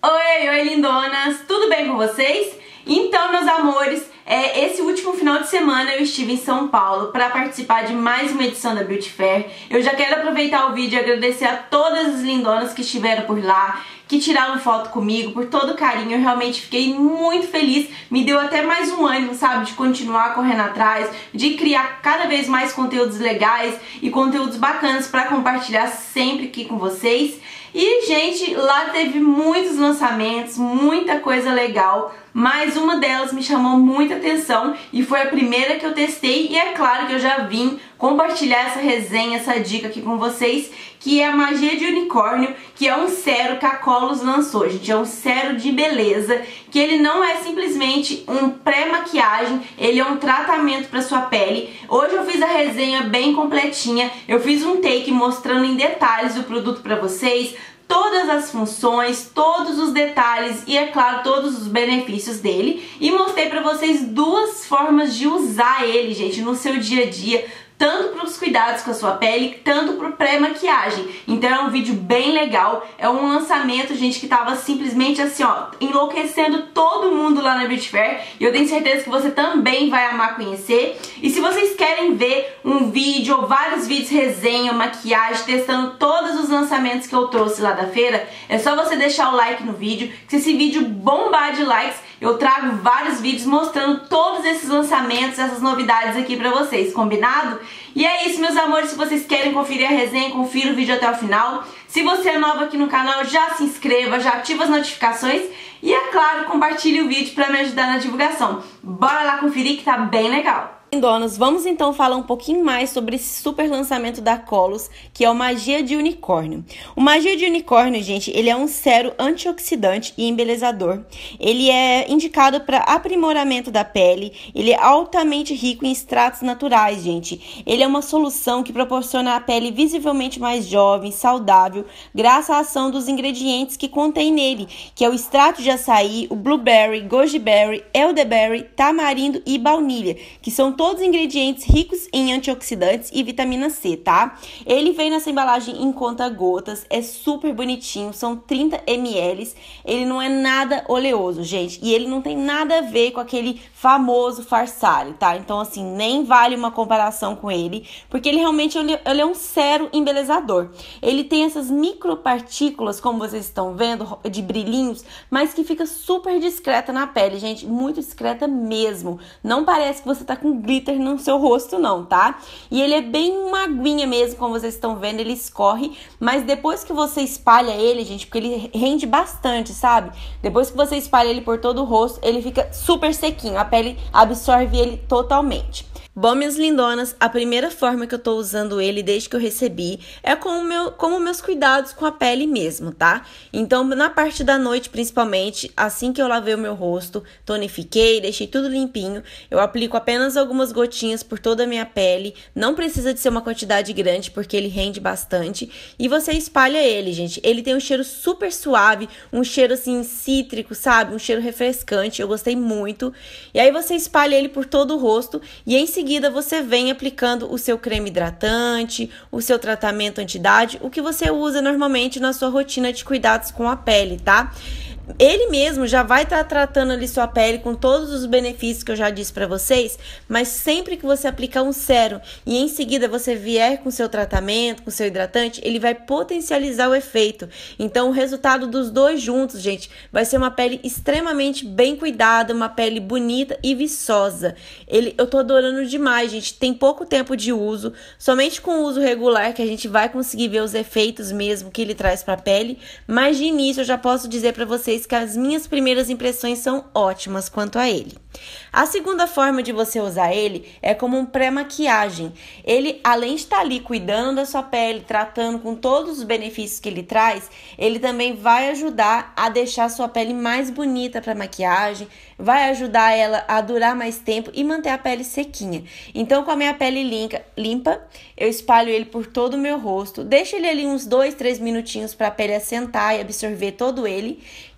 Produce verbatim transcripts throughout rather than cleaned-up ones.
Oi, oi lindonas, tudo bem com vocês? Então, meus amores, é, esse último final de semana eu estive em São Paulo para participar de mais uma edição da Beauty Fair. Eu já quero aproveitar o vídeo e agradecer a todas as lindonas que estiveram por lá, que tiraram foto comigo, por todo o carinho. Eu realmente fiquei muito feliz, me deu até mais um ânimo, sabe, de continuar correndo atrás, de criar cada vez mais conteúdos legais e conteúdos bacanas para compartilhar sempre aqui com vocês. E, gente, lá teve muitos lançamentos, muita coisa legal, mas uma delas me chamou muita atenção e foi a primeira que eu testei, e é claro que eu já vim compartilhar essa resenha, essa dica aqui com vocês, que é a Magia de Unicórnio, que é um sérum que a Colors lançou, gente. É um sérum de beleza, que ele não é simplesmente um pré-maquiagem, ele é um tratamento para sua pele. Hoje eu fiz a resenha bem completinha, eu fiz um take mostrando em detalhes o produto para vocês, todas as funções, todos os detalhes e, é claro, todos os benefícios dele, e mostrei para vocês duas formas de usar ele, gente, no seu dia a dia, tanto para os cuidados com a sua pele, tanto para o pré-maquiagem. Então é um vídeo bem legal, é um lançamento, gente, que tava simplesmente assim, ó, enlouquecendo todo mundo lá na Beauty Fair, e eu tenho certeza que você também vai amar conhecer. E se vocês querem ver um vídeo ou vários vídeos resenha, maquiagem, testando todos os lançamentos que eu trouxe lá da feira, é só você deixar o like no vídeo, que se esse vídeo bombar de likes, eu trago vários vídeos mostrando todos esses lançamentos, essas novidades aqui pra vocês, combinado? E é isso, meus amores, se vocês querem conferir a resenha, confira o vídeo até o final. Se você é nova aqui no canal, já se inscreva, já ativa as notificações e, é claro, compartilhe o vídeo pra me ajudar na divulgação. Bora lá conferir que tá bem legal! Donas, vamos então falar um pouquinho mais sobre esse super lançamento da Colors, que é o Magia de Unicórnio. O Magia de Unicórnio, gente, ele é um sérum antioxidante e embelezador. Ele é indicado para aprimoramento da pele, ele é altamente rico em extratos naturais, gente. Ele é uma solução que proporciona a pele visivelmente mais jovem, saudável, graças à ação dos ingredientes que contém nele, que é o extrato de açaí, o blueberry, goji berry, elderberry, tamarindo e baunilha, que são todos Todos ingredientes ricos em antioxidantes e vitamina C, tá? Ele vem nessa embalagem em conta-gotas, é super bonitinho, são trinta mililitros, ele não é nada oleoso, gente, e ele não tem nada a ver com aquele famoso Farsali, tá? Então, assim, nem vale uma comparação com ele, porque ele realmente ele, ele é um sérum embelezador. Ele tem essas micropartículas, como vocês estão vendo, de brilhinhos, mas que fica super discreta na pele, gente, muito discreta mesmo. Não parece que você tá com glitter no seu rosto não, tá? E ele é bem uma aguinha mesmo, como vocês estão vendo, ele escorre, mas depois que você espalha ele, gente, porque ele rende bastante, sabe? Depois que você espalha ele por todo o rosto, ele fica super sequinho, a pele absorve ele totalmente. Bom, minhas lindonas, a primeira forma que eu tô usando ele desde que eu recebi é como, meu, como meus cuidados com a pele mesmo, tá? Então, na parte da noite, principalmente, assim que eu lavei o meu rosto, tonifiquei, deixei tudo limpinho, eu aplico apenas algumas gotinhas por toda a minha pele, não precisa de ser uma quantidade grande, porque ele rende bastante, e você espalha ele, gente. Ele tem um cheiro super suave, um cheiro, assim, cítrico, sabe? Um cheiro refrescante, eu gostei muito. E aí, você espalha ele por todo o rosto, e em seguida, Em seguida, você vem aplicando o seu creme hidratante, o seu tratamento anti-idade, o que você usa normalmente na sua rotina de cuidados com a pele, tá? Ele mesmo já vai estar tá tratando ali sua pele com todos os benefícios que eu já disse pra vocês, mas sempre que você aplicar um sérum e em seguida você vier com seu tratamento, com seu hidratante, ele vai potencializar o efeito. Então o resultado dos dois juntos, gente, vai ser uma pele extremamente bem cuidada, uma pele bonita e viçosa. Ele, eu tô adorando demais, gente, tem pouco tempo de uso, somente com o uso regular que a gente vai conseguir ver os efeitos mesmo que ele traz pra pele, mas de início eu já posso dizer pra vocês que as minhas primeiras impressões são ótimas quanto a ele. A segunda forma de você usar ele é como um pré-maquiagem. Ele, além de estar ali cuidando da sua pele, tratando com todos os benefícios que ele traz, ele também vai ajudar a deixar a sua pele mais bonita para maquiagem, vai ajudar ela a durar mais tempo e manter a pele sequinha. Então, com a minha pele limpa, limpa eu espalho ele por todo o meu rosto, deixo ele ali uns dois, três minutinhos para a pele assentar e absorver todo ele. E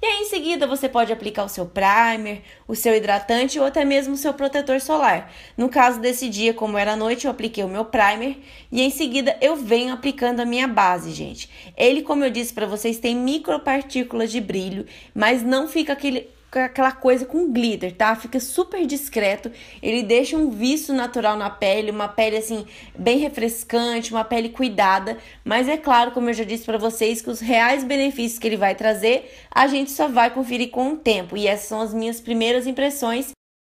aí em seguida você pode aplicar o seu primer, o seu hidratante ou até mesmo o seu protetor solar. No caso desse dia, como era à noite, eu apliquei o meu primer e em seguida eu venho aplicando a minha base, gente. Ele, como eu disse para vocês, tem micropartículas de brilho, mas não fica aquele... aquela coisa com glitter, tá? Fica super discreto, ele deixa um viço natural na pele, uma pele assim, bem refrescante, uma pele cuidada, mas é claro, como eu já disse pra vocês, que os reais benefícios que ele vai trazer, a gente só vai conferir com o tempo, e essas são as minhas primeiras impressões.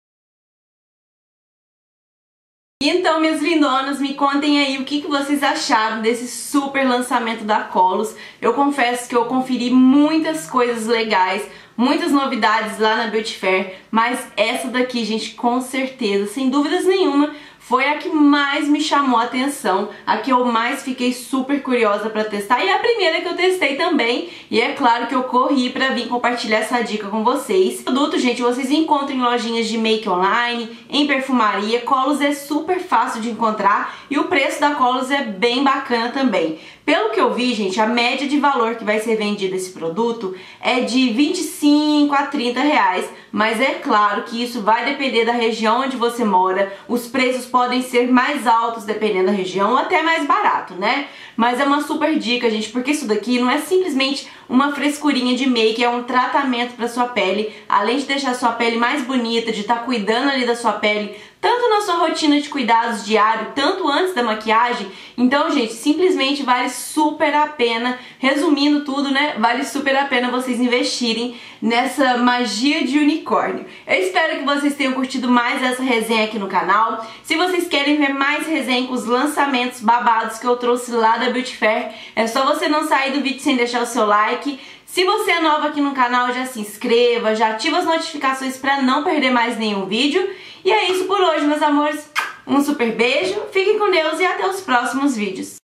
Então, minhas lindonas, me contem aí o que, que vocês acharam desse super lançamento da Colors. Eu confesso que eu conferi muitas coisas legais, muitas novidades lá na Beauty Fair, mas essa daqui, gente, com certeza, sem dúvidas nenhuma, foi a que mais me chamou a atenção, a que eu mais fiquei super curiosa pra testar e a primeira que eu testei também, e é claro que eu corri pra vir compartilhar essa dica com vocês. O produto, gente, vocês encontram em lojinhas de make online, em perfumaria. Colors é super fácil de encontrar e o preço da Colors é bem bacana também. Pelo que eu vi, gente, a média de valor que vai ser vendido esse produto é de vinte e cinco a trinta reais, mas é claro que isso vai depender da região onde você mora, os preços podem ser mais altos dependendo da região ou até mais barato, né? Mas é uma super dica, gente, porque isso daqui não é simplesmente uma frescurinha de make, é um tratamento para sua pele, além de deixar sua pele mais bonita, de estar tá cuidando ali da sua pele, tanto na sua rotina de cuidados diário, tanto antes da maquiagem. Então, gente, simplesmente vale super a pena, resumindo tudo, né, vale super a pena vocês investirem nessa magia de unicórnio. Eu espero que vocês tenham curtido mais essa resenha aqui no canal. Se vocês querem ver mais resenha com os lançamentos babados que eu trouxe lá da Beauty Fair, é só você não sair do vídeo sem deixar o seu like. Se você é nova aqui no canal, já se inscreva, já ativa as notificações para não perder mais nenhum vídeo. E é isso por hoje, meus amores. Um super beijo, fiquem com Deus e até os próximos vídeos.